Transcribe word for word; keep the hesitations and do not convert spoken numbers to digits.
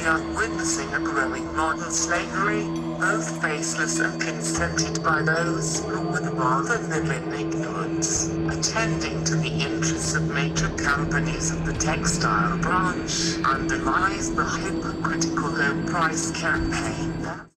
are witnessing a growing modern slavery, both faceless and consented by those who would rather live in ignorance, attending to the interests of major companies of the textile branch, underlies the hypocritical low price campaign that